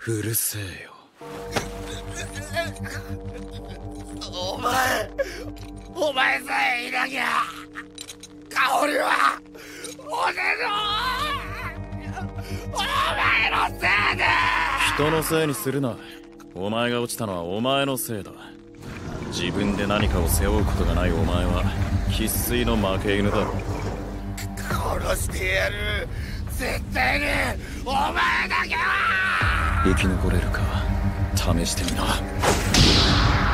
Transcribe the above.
うるせえよ。 お前さえいなきゃ薫はお前のせいで。 人のせいにするな。お前が落ちたのはお前のせいだ。自分で何かを背負うことがないお前は生粋の負け犬だ。 殺してやる。絶対にお前だけは生き残れるか試してみな。